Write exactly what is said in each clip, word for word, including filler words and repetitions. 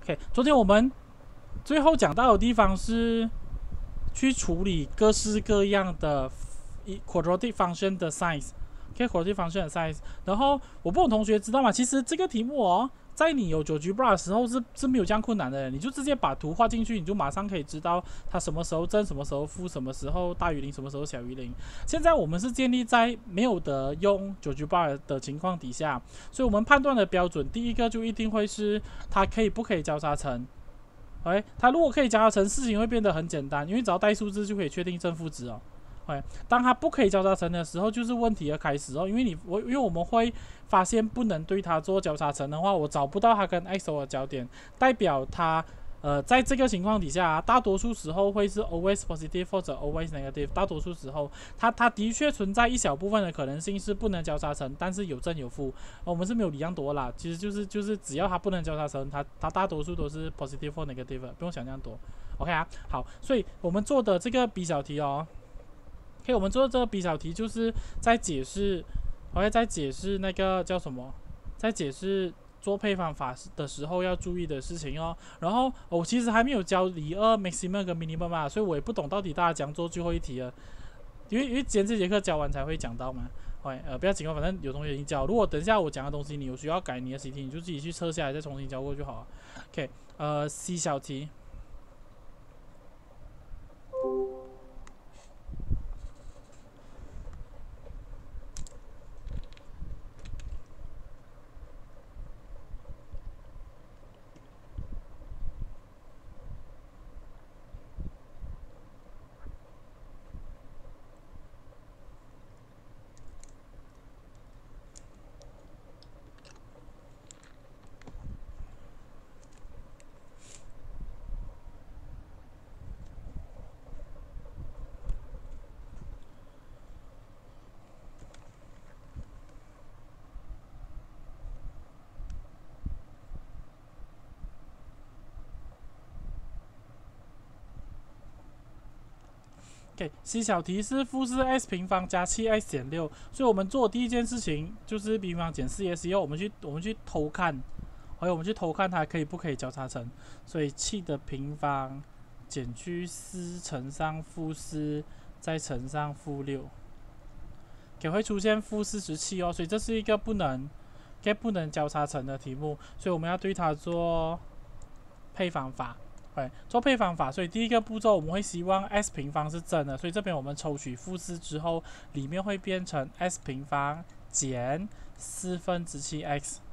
OK， 昨天我们最后讲到的地方是去处理各式各样的 quadratic function 的 size。OK，quadratic function 的 size。然后我不懂同学知道吗？其实这个题目哦，在你有GeoGebra的时候是是没有这样困难的，你就直接把图画进去，你就马上可以知道它什么时候正，什么时候负，什么时候大于零，什么时候小于零。现在我们是建立在没有的用GeoGebra的情况底下，所以我们判断的标准，第一个就一定会是它可以不可以交叉乘。OK， 它如果可以交叉乘，事情会变得很简单，因为只要带数字就可以确定正负值哦。OK， 当它不可以交叉乘的时候，就是问题的开始哦。因为你我因为我们会发现不能对它做交叉乘的话，我找不到它跟 X O 的交点，代表它呃在这个情况底下、啊，大多数时候会是 always positive 或者 always negative。大多数时候，它它的确存在一小部分的可能性是不能交叉乘，但是有正有负。我们是没有里样多啦，其实就是就是只要它不能交叉乘，它它大多数都是 positive 或 negative， 不用想这样多。OK 啊，好，所以我们做的这个 B 小题哦。OK， 我们做的这个 B 小题就是在解释 ，OK， 在解释那个叫什么，在解释做配方法的时候要注意的事情哦。然后我、哦、其实还没有教离二 maximum 跟 minimum 嘛，所以我也不懂到底大家讲做最后一题了，因为因为今天这节课教完才会讲到嘛。OK， 呃，不要紧哦，反正有同学已经教。如果等一下我讲的东西你有需要改你的习题，你就自己去测下来再重新教过就好了。OK， 呃 ，C 小题。OK，C 小题是负四 x 平方加七 x 减六，所以我们做的第一件事情就是 b 平方减四 x 以后，我们去我们去偷看，还有我们去偷看它可以不可以交叉乘，所以七的平方减去四乘上负四，再乘上负六，给会出现负四十七哦，所以这是一个不能给不能交叉乘的题目，所以我们要对它做配方法。对，做配方法，所以第一个步骤我们会希望 s 平方是正的，所以这边我们抽取负四之后，里面会变成 s 平方减四分之七 x。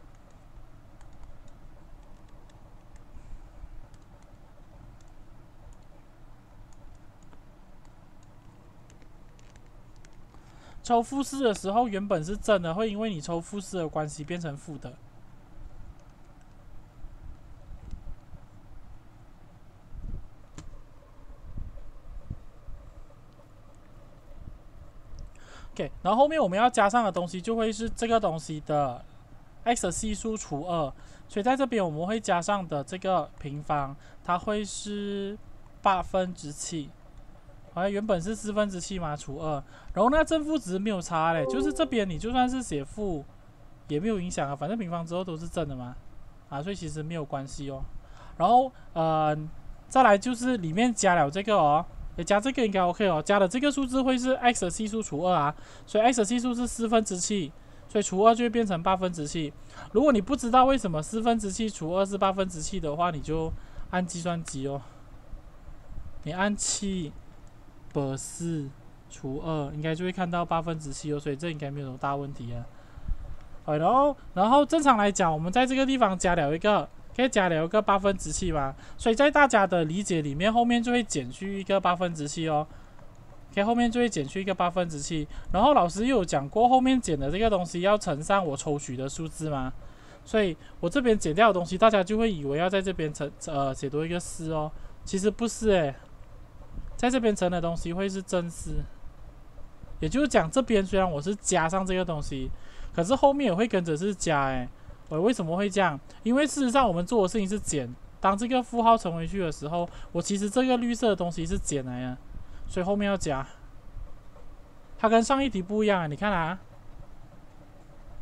抽负四的时候原本是正的，会因为你抽负四的关系变成负的。OK， 然后后面我们要加上的东西就会是这个东西的 x 的系数除二，所以在这边我们会加上的这个平方，它会是八分之七，好像原本是四分之七嘛，除二，然后那个正负值没有差嘞，就是这边你就算是写负也没有影响啊，反正平方之后都是正的嘛，啊，所以其实没有关系哦。然后呃，再来就是里面加了这个哦。加这个应该 OK 哦，加的这个数字会是 x 的系数除二啊，所以 x 的系数是四分之七，所以除二就会变成八分之七。如果你不知道为什么四分之七除二是八分之七的话，你就按计算机哦，你按七百四除二，应该就会看到八分之七哦，所以这应该没有什么大问题啊。好，然后然后正常来讲，我们在这个地方加了一个。可以加了一个八分之七嘛，所以在大家的理解里面，后面就会减去一个八分之七哦。OK， 后面就会减去一个八分之七，然后老师又有讲过，后面减的这个东西要乘上我抽取的数字嘛，所以我这边减掉的东西，大家就会以为要在这边乘呃写多一个四哦，其实不是诶，在这边乘的东西会是正四，也就是讲这边虽然我是加上这个东西，可是后面也会跟着是加诶。我为什么会这样？因为事实上我们做的事情是减，当这个负号乘回去的时候，我其实这个绿色的东西是减来的，所以后面要加。它跟上一题不一样啊，你看啊，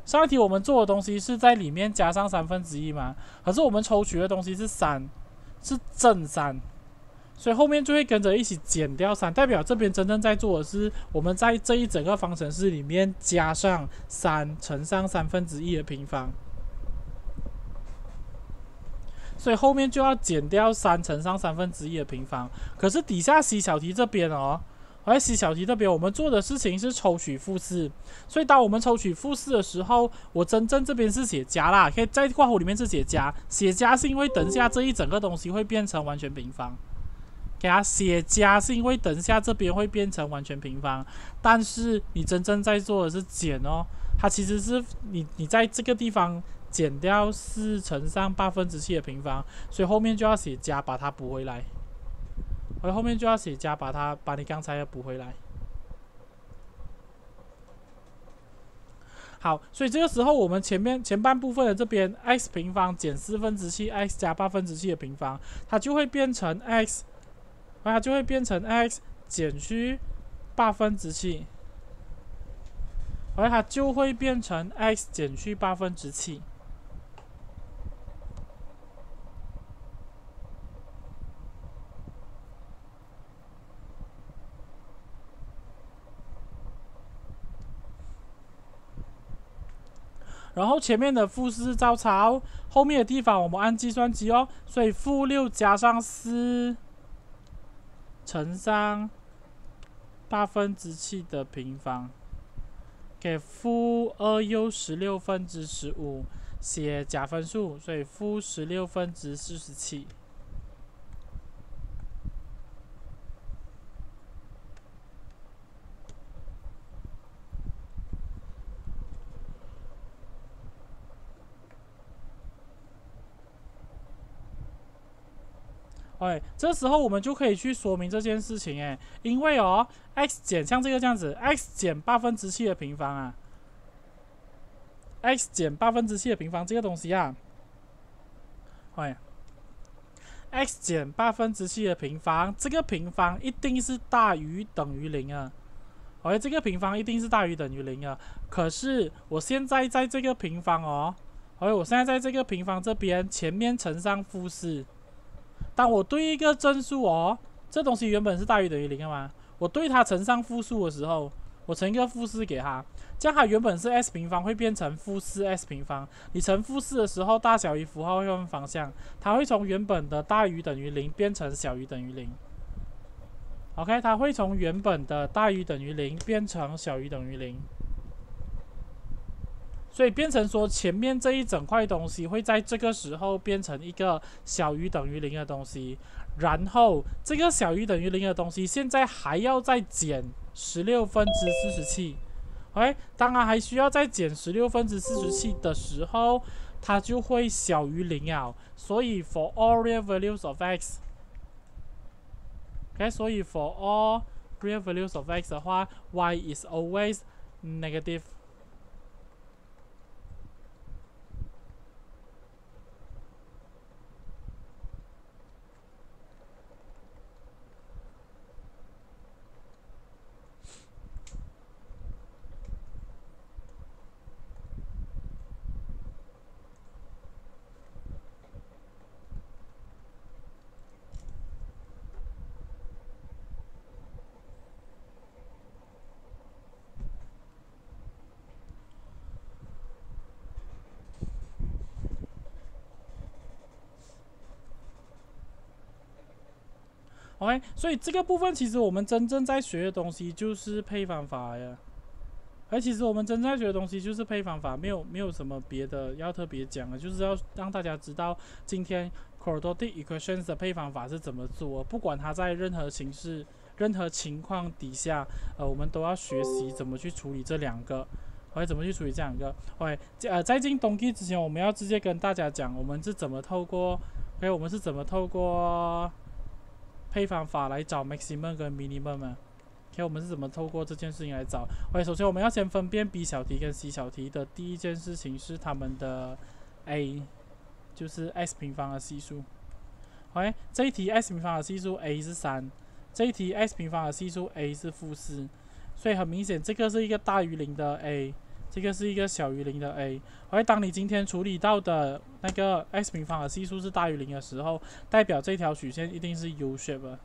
上一题我们做的东西是在里面加上三分之一嘛，可是我们抽取的东西是三，是正三，所以后面就会跟着一起减掉三，代表这边真正在做的是我们在这一整个方程式里面加上三乘上三分之一的平方，所以后面就要减掉三乘上三分之一的平方。可是底下 C 小题这边哦。而 C 小题这边，我们做的事情是抽取复式，所以当我们抽取复式的时候，我真正这边是写加啦，可以在括弧里面是写加，写加是因为等下这一整个东西会变成完全平方，给它写加是因为等下这边会变成完全平方，但是你真正在做的是减哦，它其实是你你在这个地方减掉四乘上八分之七的平方，所以后面就要写加把它补回来。而后面就要写加，把它把你刚才的补回来。好，所以这个时候我们前面前半部分的这边 x 平方减四分之七 x 加八分之七的平方，它就会变成 x， 它就会变成 x 减去八分之七，而它就会变成 x 减去八分之七。然后前面的负式照抄，后面的地方我们按计算机哦，所以负六加上四乘上八分之七的平方，给负二又十六分之十五，写假分数，所以负十六分之四十七。哎，这时候我们就可以去说明这件事情哎，因为哦 ，x 减像这个这样子 ，x 减八分之七的平方啊 ，x 减八分之七的平方这个东西啊，哎 ，x 减八分之七的平方，这个平方一定是大于等于零啊，哎，这个平方一定是大于等于零啊。可是我现在在这个平方哦，哎，我现在在这个平方这边前面乘上负四。当我对一个正数哦，这东西原本是大于等于零的嘛，我对它乘上负数的时候，我乘一个负四给它，这样它原本是 s 平方会变成负四 s 平方。你乘负四的时候，大小于符号会换方向，它会从原本的大于等于零变成小于等于零。OK， 它会从原本的大于等于零变成小于等于零。所以变成说前面这一整块东西会在这个时候变成一个小于等于零的东西，然后这个小于等于零的东西现在还要再减十六分之四十七。OK， 当然还需要再减十六分之四十七的时候，它就会小于零了。所以 for all real values of x， OK， 所以 for all real values of x 的话 ，y is always negative。OK， 所以这个部分其实我们真正在学的东西就是配方法呀。而其实我们真正在学的东西就是配方法，没有没有什么别的要特别讲的，就是要让大家知道今天 quadratic equations 的配方法是怎么做，不管它在任何形式、任何情况底下，呃，我们都要学习怎么去处理这两个。OK， 怎么去处理这两个 ？OK， 呃，在进东西之前，我们要直接跟大家讲，我们是怎么透过 OK， 我们是怎么透过配方法来找 maximum 跟 minimum 啊 ？OK， 我们是怎么透过这件事情来找 ？OK， 首先我们要先分辨 B 小题跟 C 小题的第一件事情是它们的 a， 就是 x 平方的系数。OK， 这一题 x 平方的系数 a 是三，这一题 x 平方的系数 a 是负四，所以很明显这个是一个大于零的 a， 这个是一个小于零的 a。而当你今天处理到的那个 x 平方的系数是大于零的时候，代表这条曲线一定是 U shape。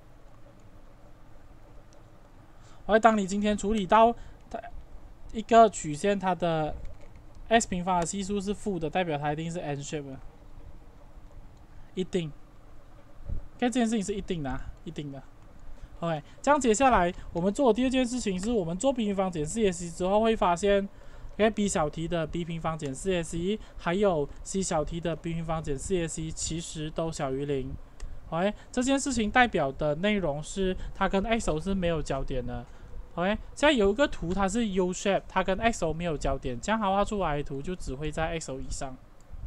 而当你今天处理到它一个曲线，它的 x 平方的系数是负的，代表它一定是 N shape。一定。看这件事情是一定的、啊，一定的。OK， 这样接下来我们做的第二件事情是我们做 b 平方减 四 a c 之后会发现 ，OK b 小题的 b 平方减 四 a c 还有 c 小题的 b 平方减 四 a c 其实都小于零。OK， 这件事情代表的内容是它跟 x o 是没有交点的。OK， 现在有一个图它是 U shape， 它跟 x o 没有交点，这样它画出来的图就只会在 x o 以上。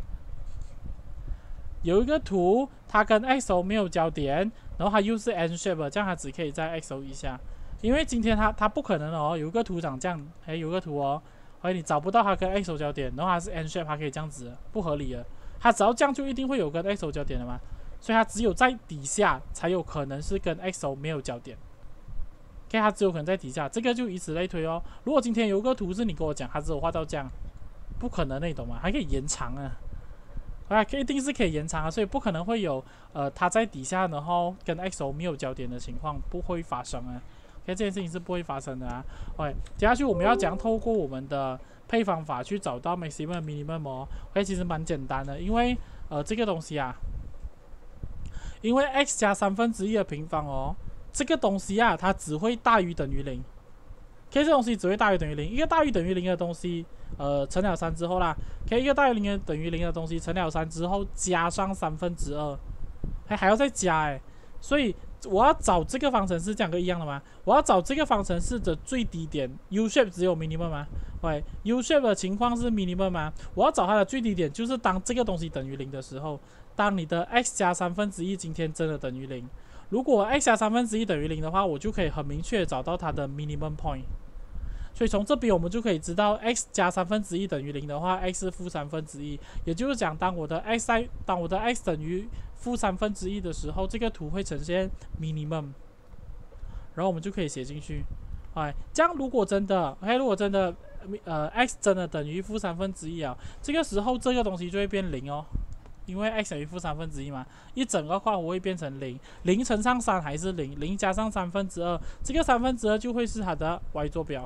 有一个图，它跟 x o 没有交点，然后它又是 N shape， 这样它只可以在 x o 以下。因为今天它它不可能哦，有一个图长这样，哎，有一个图哦，哎，你找不到它跟 x o 交点，然后它是 N shape， 它可以这样子，不合理的。它只要这样就一定会有跟 x o 交点的嘛，所以它只有在底下才有可能是跟 x o 没有交点。OK， 它只有可能在底下，这个就以此类推哦。如果今天有一个图是你跟我讲，它只有画到这样，不可能的，你懂吗？还可以延长啊。啊，一定是可以延长啊，所以不可能会有呃它在底下，然后跟 x o 没有交点的情况不会发生啊。OK， 这件事情是不会发生的啊。OK， 接下去我们要讲透过我们的配方法去找到 maximum minimum 哦。OK， 其实蛮简单的，因为呃这个东西啊，因为 x 加三分之一的平方哦，这个东西啊它只会大于等于零。OK， 这东西只会大于等于零，一个大于等于零的东西。呃，乘了三之后啦，可以一个大于零等于零的东西乘了三之后加上三分之二，还还要再加哎，所以我要找这个方程式，这两个一样的吗？我要找这个方程式的最低点 ，U shape 只有 minimum 吗？喂 ，U shape 的情况是 minimum 吗？我要找它的最低点，就是当这个东西等于零的时候，当你的 x 加三分之一今天真的等于零，如果 x 加三分之一等于零的话，我就可以很明确找到它的 minimum point。所以从这边我们就可以知道 x 加三分之一等于零的话 ，x 是负三分之一，也就是讲，当我的 x 在当我的 x 等于负三分之一的时候，这个图会呈现 minimum， 然后我们就可以写进去。哎，这样如果真的 ，OK， 如果真的呃 x 真的等于负三分之一啊，这个时候这个东西就会变零哦，因为 x 等于负三分之一嘛，一整个括弧会变成零，零乘上三还是零，零加上三分之二，这个三分之二就会是它的 y 坐标。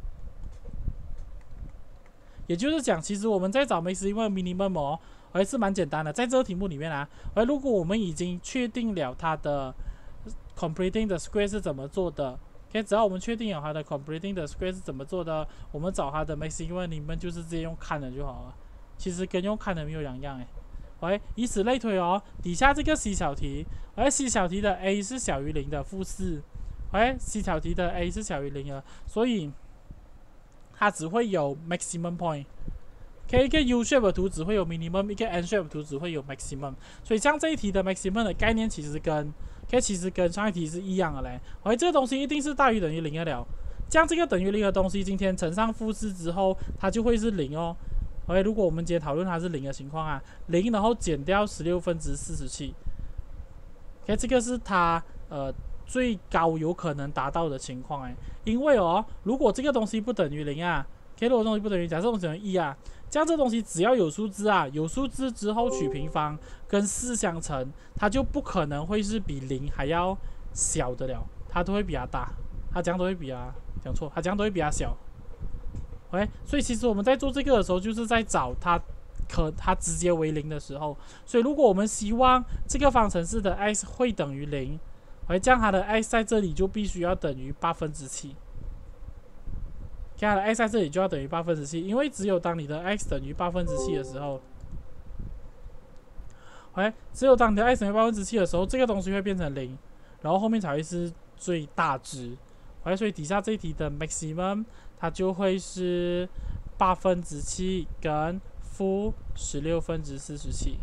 也就是讲，其实我们在找 maximum minimum 哦，还是蛮简单的。在这个题目里面啊，而如果我们已经确定了它的 completing 的 square 是怎么做的 ，OK， 只要我们确定了它的 completing 的 square 是怎么做的，我们找它的 maximum minimum 就是直接用看的就好了。其实跟用看的没有两样哎。OK， 以此类推哦，底下这个 C 小题，而 C 小题的 a 是小于零的负四 ，OK， C 小题的 a 是小于零的，所以它只会有 maximum point。OK， 一个 U shape 的图只会有 minimum， 一个 N shape 的图只会有 maximum。所以像这一题的 maximum 的概念其实跟 OK 其实跟上一题是一样的嘞。OK， 这个东西一定是大于等于零的了。这样这个等于零的东西，今天乘上负四之后，它就会是零哦。OK， 如果我们今天讨论它是零的情况啊，零然后减掉十六分之四十七。OK， 这个是它呃。最高有可能达到的情况哎，因为哦，如果这个东西不等于零啊 ，K 如果东西不等于，假设东西等于一啊，这样这东西只要有数字啊，有数字之后取平方跟四相乘，它就不可能会是比零还要小的了，它都会比它大，它这样都会比它讲错，它这样都会比它小。OK， 所以其实我们在做这个的时候，就是在找它可它直接为零的时候，所以如果我们希望这个方程式的 x 会等于零。而这样它的 x 在这里就必须要等于八分之七，它的 x 在这里就要等于八分之七，因为只有当你的 x 等于八分之七的时候，哎，只有当你的 x 等于八分之七的时候，这个东西会变成零，然后后面才会是最大值。哎，所以底下这一题的 maximum 它就会是八分之七跟负十六分之四十七。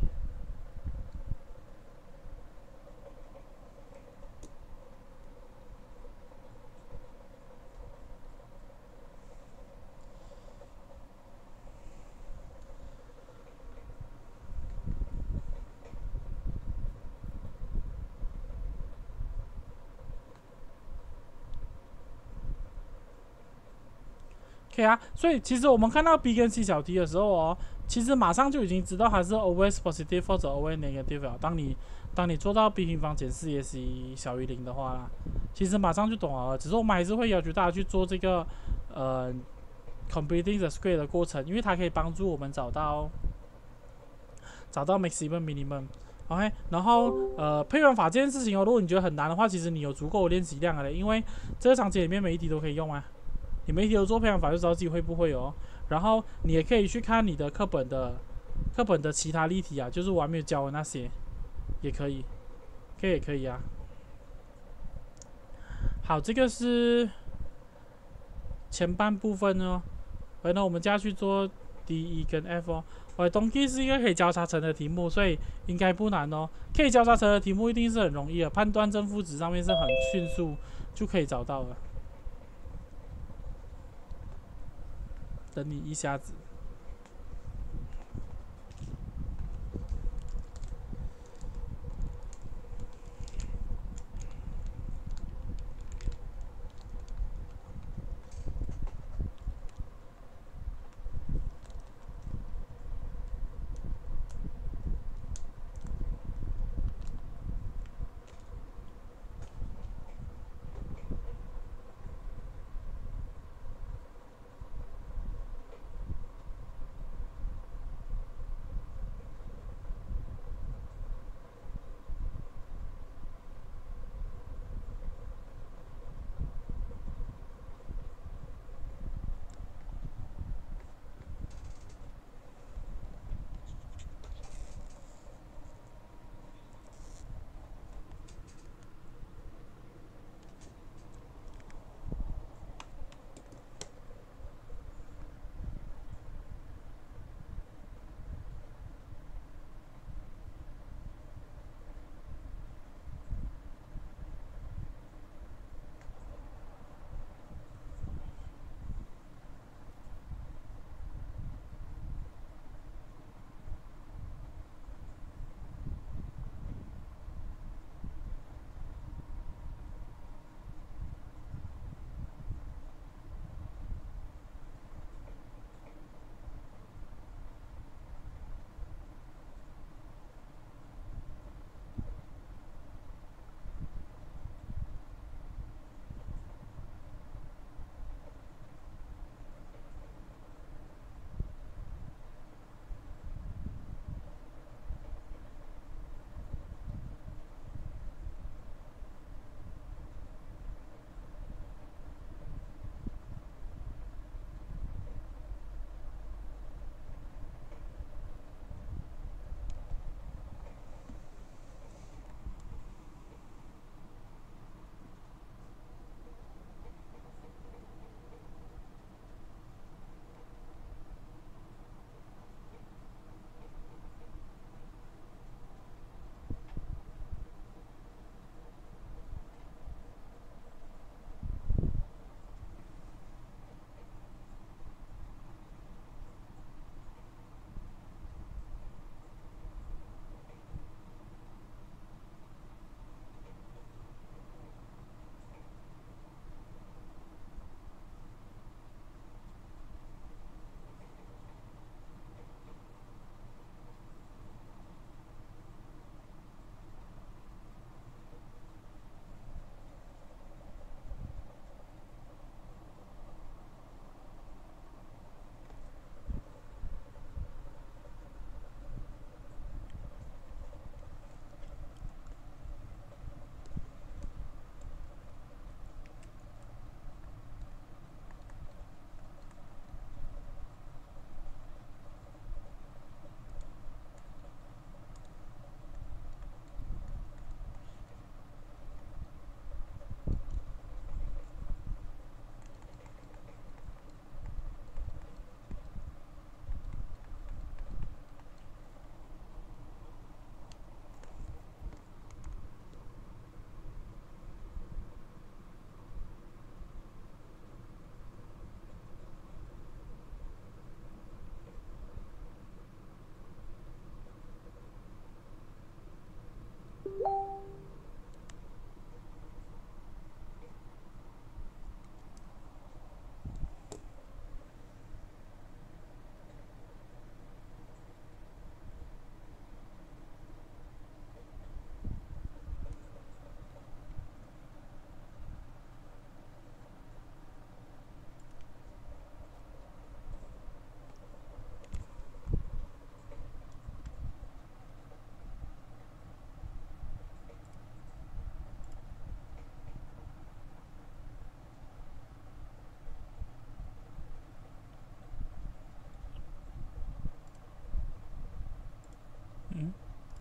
可以啊，所以其实我们看到 B 跟 C 小题的时候哦，其实马上就已经知道它是 always positive 或者 always negative 了。当你当你做到 b 平方减 四 ac 小于零的话啦，其实马上就懂了。只是我们还是会要求大家去做这个呃 completing the square 的过程，因为它可以帮助我们找到找到 maximum minimum。OK， 然后呃配分法这件事情哦，如果你觉得很难的话，其实你有足够的练习量了，因为这个章节里面每一题都可以用啊。你每一题都做配分法就知道自己会不会哦。然后你也可以去看你的课本的课本的其他例题啊，就是我还没有教的那些，也可以，可以也可以啊。好，这个是前半部分哦。然后我们接下去做 D、E 跟 F 哦。我的东西是一个可以交叉乘的题目，所以应该不难哦。可以交叉乘的题目一定是很容易的，判断正负值上面是很迅速就可以找到的。等你一下子。 嗯，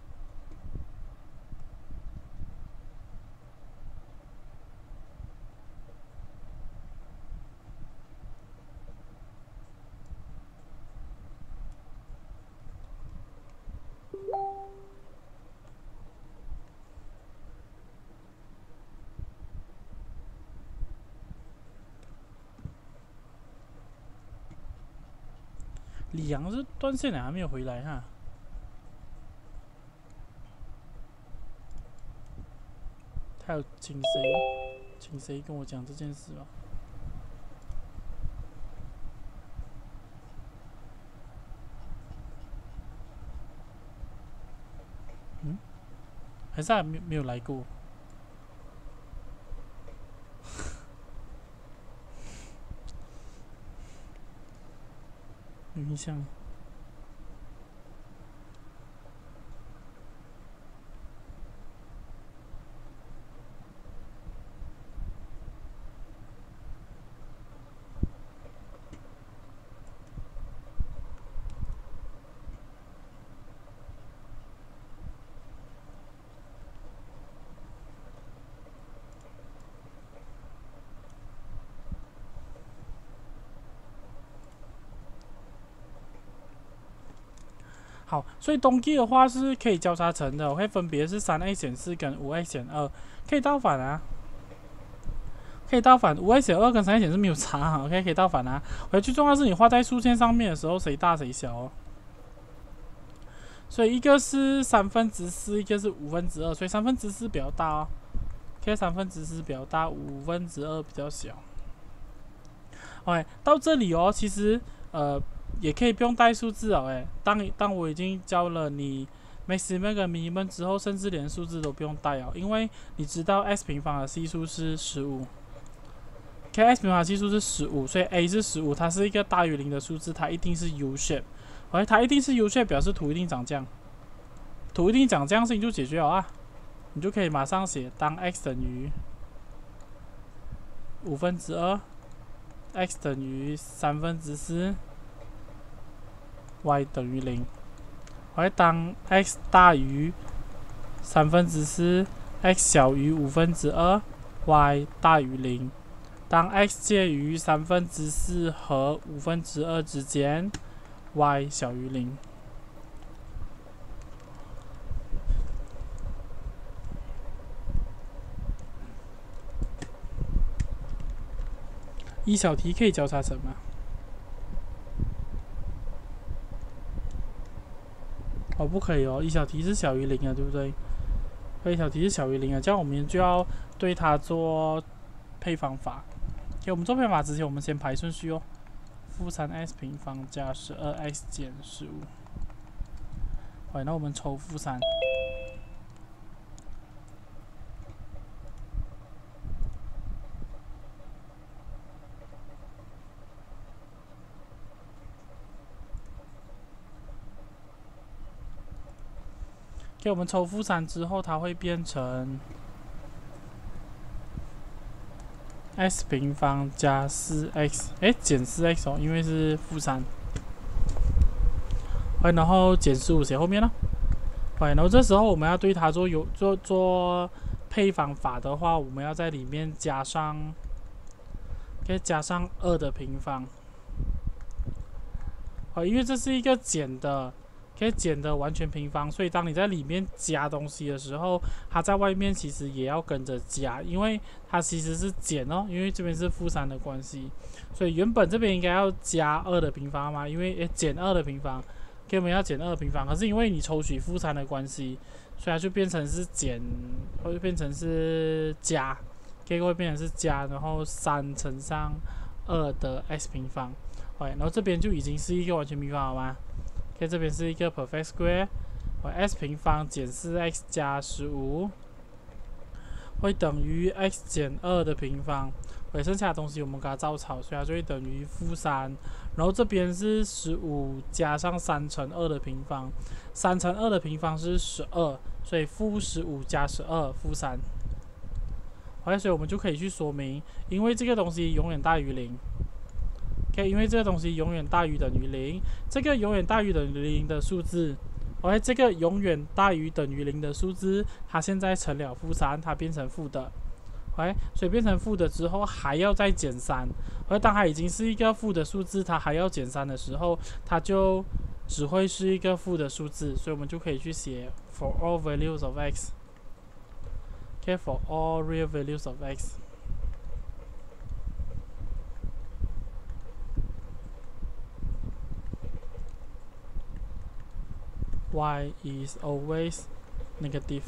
李阳是断线了，还没有回来哈。他有请谁？请谁跟我讲这件事吗？嗯，还是他没没有来过？有印象。好，所以冬季的话是可以交叉成的，会分别是三 A 显示跟五 A 显二，可以倒反啊，可以倒反，五 A 显二跟三 A 显示没有差 ，OK， 可以倒反啊。而最重要是你画在竖线上面的时候，谁大谁小哦。所以一个是三分之四，一个是五分之二，所以三分之四比较大哦。OK， 三分之四比较大，五分之二比较小。OK， 到这里哦，其实呃。也可以不用带数字哦，哎，当当我已经教了你 maximum 跟 minimum 之后，甚至连数字都不用带哦，因为你知道 x 平方的系数是十五 ，K x 平方的系数是十五，所以 a 是十五，它是一个大于零的数字，它一定是 U shape， OK， 它一定是 U shape， 表示图一定长这样，图一定长这样，事情就解决了啊，你就可以马上写当 x 等于五分之二 ，x 等于三分之四。y 等于零，我会当 x 大于三分之四 ，x 小于五分之二 ，y 大于零。当 x 介于三分之四和五分之二之间 ，y 小于零。一小题可以交叉成吗？哦，不可以哦，一小题是小于零啊，对不对？一小题是小于零啊，这样我们就要对它做配方法。给我们做配方法之前，我们先排顺序哦。负三 x 平方加十二 x 减十五。好，那我们抽负三。给我们抽负三之后，它会变成 x 平方加四 x， 哎，减四 x 哦，因为是负三。哎，然后减十五写后面了。哎，然后这时候我们要对它做有做做配方法的话，我们要在里面加上，可以加上二的平方。哦，因为这是一个减的。可以减的完全平方，所以当你在里面加东西的时候，它在外面其实也要跟着加，因为它其实是减哦，因为这边是负三的关系，所以原本这边应该要加二的平方嘛，因为诶减二的平方，给我们要减二的平方，可是因为你抽取负三的关系，所以它就变成是减，会变成是加，结果会变成是加，然后三乘上二的 x 平方，对，然后这边就已经是一个完全平方了吗？OK， 这边是一个 perfect square， x 平方减四 x 加十五会等于 x 减二的平方，对，剩下的东西我们给它照抄，所以它就会等于负三。然后这边是十五加上三乘二的平方，三乘二的平方是十二，所以负十五加十二，负三。OK， 所以我们就可以去说明，因为这个东西永远大于零。OK， 因为这个东西永远大于等于零，这个永远大于等于零的数字 OK， 这个永远大于等于零的数字，它现在乘了负三，它变成负的。OK， 所以变成负的之后还要再减三，而当它已经是一个负的数字，它还要减三的时候，它就只会是一个负的数字，所以我们就可以去写 for all values of x。OK， for all real values of x。y is always negative，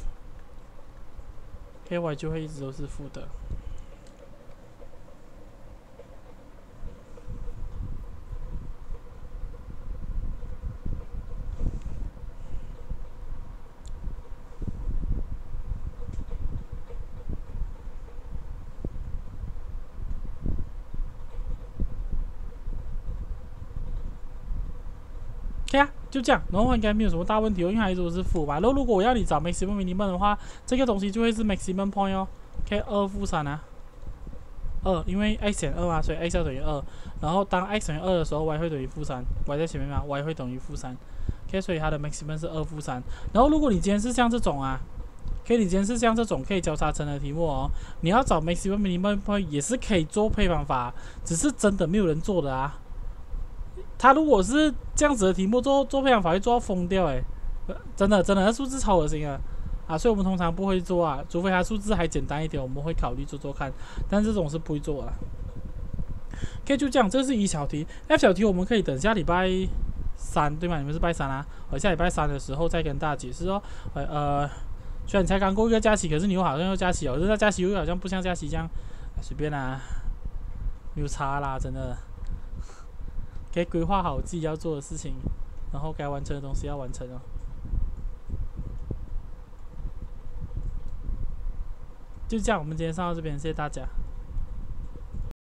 OK，y 就会一直都是负的。OK 啊，就这样，然后应该没有什么大问题哦，因为它一直都是负吧。然后如果我要你找 maximum minimum 的话，这个东西就会是 maximum point 哦。OK， 二负三啊，二，因为 x 减二嘛，所以 x 要等于二。然后当 x 等于二的时候 ，y 会等于负三 ，y 在前面嘛 ，y 会等于负三。OK， 所以它的 maximum 是二负三。然后如果你今天是像这种啊 ，OK， 你今天是像这种可以交叉乘的题目哦，你要找 maximum minimum point 也是可以做配方法，只是真的没有人做的啊。他如果是这样子的题目做做配方法会做到疯掉哎，真的真的，那数字超恶心啊啊！所以我们通常不会做啊，除非它数字还简单一点，我们会考虑做做看，但这种是不会做的。OK， 就这样，这是一小题 ，F 小题我们可以等下礼拜三对吗？你们是拜三啊？我下礼拜三的时候再跟大家解释哦。呃，虽然你才刚过一个假期，可是你又好像要假期哦，这假期又好像不像假期这样，随便啦，没有差啦，真的。可以规划好自己要做的事情，然后该完成的东西要完成哦。就这样，我们今天上到这边，谢谢大家。